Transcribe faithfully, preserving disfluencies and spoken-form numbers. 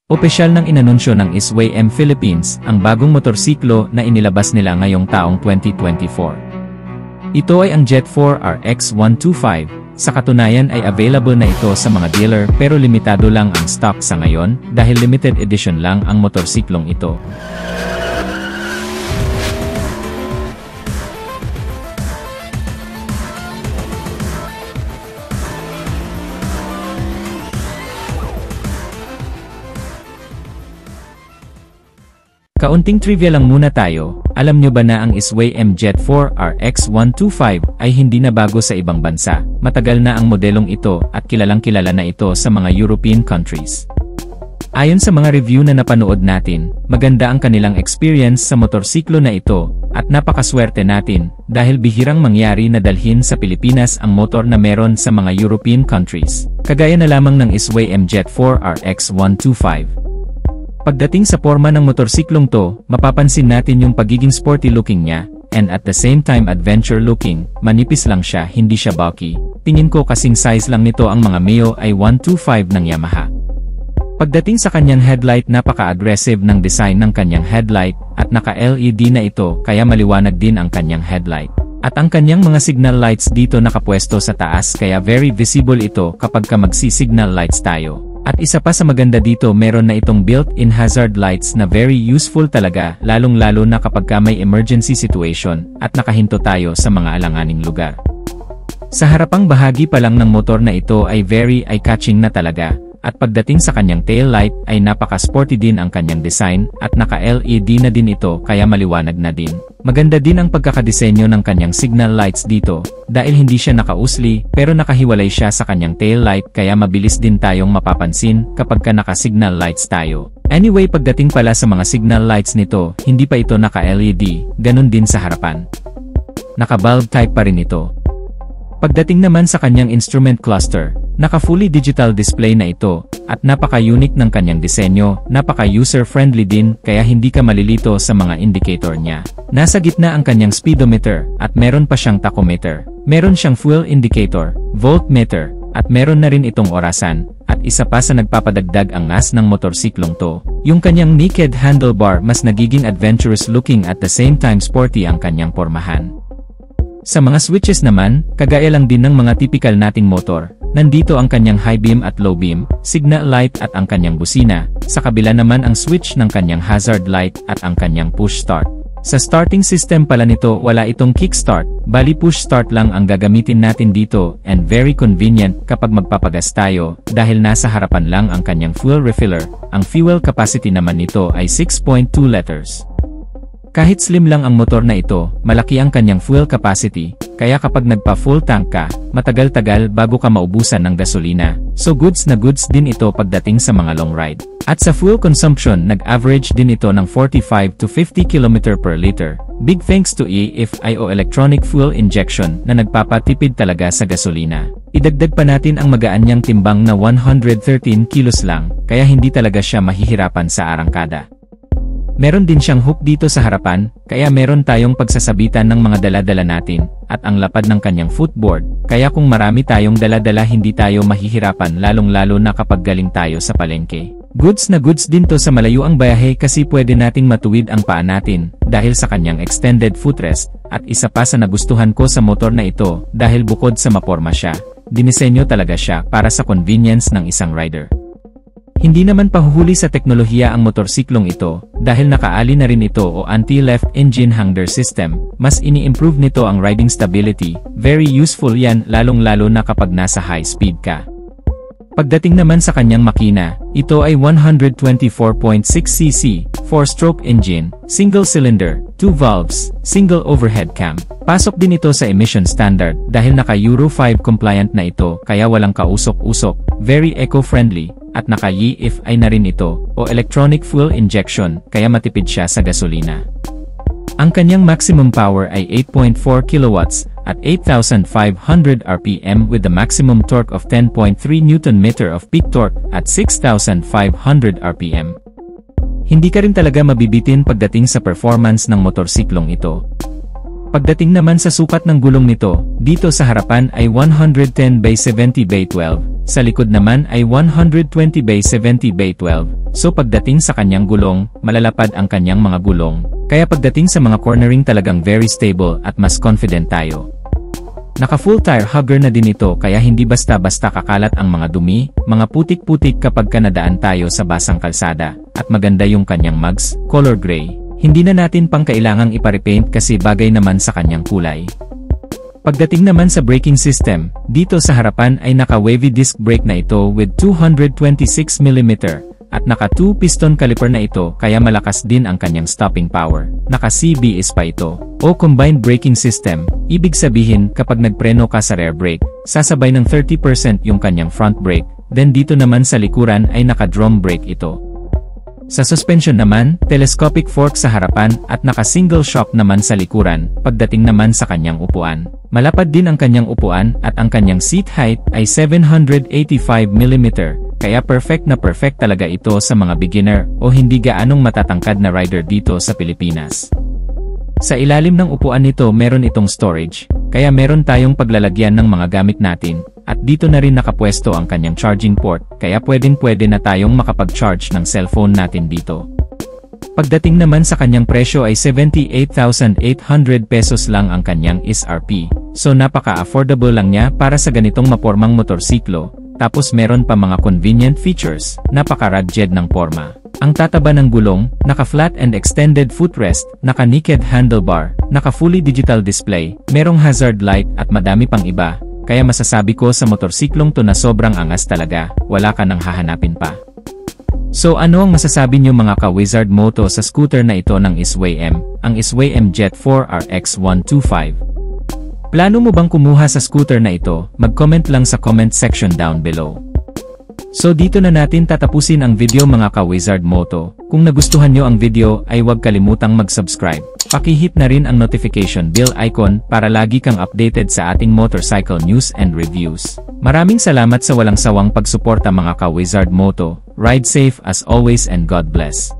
Opisyal nang inanunsyo ng SWAY-M Philippines ang bagong motorsiklo na inilabas nila ngayong taong twenty twenty-four. Ito ay ang Jet four R X one twenty-five. Sa katunayan ay available na ito sa mga dealer pero limitado lang ang stock sa ngayon dahil limited edition lang ang motorsiklong ito. Kaunting trivia lang muna tayo, alam nyo ba na ang SWAY-M Jet four R X one twenty-five ay hindi na bago sa ibang bansa, matagal na ang modelong ito at kilalang kilala na ito sa mga European countries. Ayon sa mga review na napanood natin, maganda ang kanilang experience sa motorsiklo na ito, at napakaswerte natin, dahil bihirang mangyari na dalhin sa Pilipinas ang motor na meron sa mga European countries, kagaya na lamang ng SWAY-M Jet four R X one twenty-five. Pagdating sa forma ng motorsiklong to, mapapansin natin yung pagiging sporty looking niya, and at the same time adventure looking, manipis lang siya, hindi siya bulky. Tingin ko kasing size lang nito ang mga Mio ay one twenty-five ng Yamaha. Pagdating sa kanyang headlight, napaka-aggressive ng design ng kanyang headlight, at naka-L E D na ito kaya maliwanag din ang kanyang headlight. At ang kanyang mga signal lights dito nakapwesto sa taas kaya very visible ito kapag ka magsi-signal lights tayo. At isa pa sa maganda dito, meron na itong built-in hazard lights na very useful talaga, lalong-lalo na kapag ka may emergency situation at nakahinto tayo sa mga alanganing lugar. Sa harapang bahagi pa lang ng motor na ito ay very eye-catching na talaga, at pagdating sa kanyang tail light ay napaka-sporty din ang kanyang design at naka-L E D na din ito kaya maliwanag na din. Maganda din ang pagkakadisenyo ng kanyang signal lights dito, dahil hindi siya nakausli pero nakahiwalay siya sa kanyang tail light kaya mabilis din tayong mapapansin kapag ka naka-signal lights tayo. Anyway, pagdating pala sa mga signal lights nito, hindi pa ito naka-L E D, ganun din sa harapan. Naka-bulb type pa rin ito. Pagdating naman sa kanyang instrument cluster, naka-fully digital display na ito, at napaka-unique ng kanyang disenyo, napaka-user-friendly din kaya hindi ka malilito sa mga indicator niya. Nasa gitna ang kanyang speedometer, at meron pa siyang tachometer. Meron siyang fuel indicator, voltmeter, at meron na rin itong orasan, at isa pa sa nagpapadagdag ang ngas ng motorsiklong to. Yung kanyang naked handlebar mas nagiging adventurous looking at the same time sporty ang kanyang pormahan. Sa mga switches naman, kagaya lang din ng mga typical nating motor, nandito ang kanyang high beam at low beam, signal light at ang kanyang busina, sa kabila naman ang switch ng kanyang hazard light at ang kanyang push start. Sa starting system pala nito wala itong kickstart, bali push start lang ang gagamitin natin dito, and very convenient kapag magpapagas tayo, dahil nasa harapan lang ang kanyang fuel refiller, ang fuel capacity naman nito ay six point two liters. Kahit slim lang ang motor na ito, malaki ang kanyang fuel capacity, kaya kapag nagpa-full tank ka, matagal-tagal bago ka maubusan ng gasolina, so goods na goods din ito pagdating sa mga long ride. At sa fuel consumption, nag-average din ito ng forty-five to fifty kilometers per liter, big thanks to E F I o electronic fuel injection na nagpapatipid talaga sa gasolina. Idagdag pa natin ang magaan niyang timbang na one hundred thirteen kilos lang, kaya hindi talaga siya mahihirapan sa arangkada. Meron din siyang hook dito sa harapan, kaya meron tayong pagsasabitan ng mga dala-dala natin, at ang lapad ng kanyang footboard, kaya kung marami tayong dala-dala hindi tayo mahihirapan lalong-lalo na kapag galing tayo sa palengke. Goods na goods din to sa malayuang bayahe kasi pwede nating matuwid ang paa natin, dahil sa kanyang extended footrest, at isa pa sa nagustuhan ko sa motor na ito, dahil bukod sa maporma siya, dinisenyo talaga siya para sa convenience ng isang rider. Hindi naman pahuhuli sa teknolohiya ang motorsiklong ito, dahil nakaali na rin ito o anti-left engine hanger system, mas ini-improve nito ang riding stability, very useful yan lalong-lalo na kapag nasa high speed ka. Pagdating naman sa kanyang makina, ito ay one twenty-four point six c c, four-stroke engine, single cylinder, two valves, single overhead cam. Pasok din ito sa emission standard dahil naka Euro five compliant na ito kaya walang kausok-usok, very eco-friendly, at naka E F I na rin ito o electronic fuel injection kaya matipid siya sa gasolina. Ang kanyang maximum power ay eight point four kilowatts at eight thousand five hundred R P M with the maximum torque of ten point three newton meter of peak torque at six thousand five hundred R P M. Hindi ka rin talaga mabibitin pagdating sa performance ng motorsiklong ito. Pagdating naman sa sukat ng gulong nito, dito sa harapan ay one ten by seventy by twelve, Sa likod naman ay one hundred twenty by seventy by twelve, so pagdating sa kanyang gulong, malalapad ang kanyang mga gulong. Kaya pagdating sa mga cornering talagang very stable at mas confident tayo. Naka full tire hugger na din ito kaya hindi basta-basta kakalat ang mga dumi, mga putik-putik kapag kanadaan tayo sa basang kalsada, at maganda yung kanyang mugs, color gray. Hindi na natin pang kailangang iparepaint kasi bagay naman sa kanyang kulay. Pagdating naman sa braking system, dito sa harapan ay naka-wavy disc brake na ito with two hundred twenty-six millimeter, at naka two piston caliper na ito kaya malakas din ang kanyang stopping power. Naka C B S pa ito, o combined braking system, ibig sabihin kapag nagpreno ka sa rear brake, sasabay ng thirty percent yung kanyang front brake, then dito naman sa likuran ay naka drum brake ito. Sa suspension naman, telescopic fork sa harapan at naka-single shock naman sa likuran. Pagdating naman sa kanyang upuan, malapad din ang kanyang upuan at ang kanyang seat height ay seven hundred eighty-five millimeter, kaya perfect na perfect talaga ito sa mga beginner o hindi gaanong matatangkad na rider dito sa Pilipinas. Sa ilalim ng upuan nito meron itong storage, kaya meron tayong paglalagyan ng mga gamit natin, at dito na rin nakapwesto ang kanyang charging port, kaya pwedeng pwede na tayong makapag-charge ng cellphone natin dito. Pagdating naman sa kanyang presyo ay seventy-eight thousand eight hundred pesos lang ang kanyang S R P, so napaka-affordable lang niya para sa ganitong mapormang motorsiklo, tapos meron pa mga convenient features, napaka-rugged ng porma. Ang tataba ng gulong, naka-flat and extended footrest, naka-naked handlebar, naka-fully digital display, merong hazard light at madami pang iba, kaya masasabi ko sa motorsiklong to na sobrang angas talaga, wala ka nang hahanapin pa. So ano ang masasabi nyo mga ka-Wizard Moto sa scooter na ito ng S W A Y M, ang S W A Y M Jet four R X one twenty-five? Plano mo bang kumuha sa scooter na ito? Mag-comment lang sa comment section down below. So dito na natin tatapusin ang video mga ka-Wizard Moto. Kung nagustuhan nyo ang video ay huwag kalimutang mag-subscribe. Pakihit na rin ang notification bell icon para lagi kang updated sa ating motorcycle news and reviews. Maraming salamat sa walang sawang pagsuporta mga ka-Wizard Moto. Ride safe as always and God bless.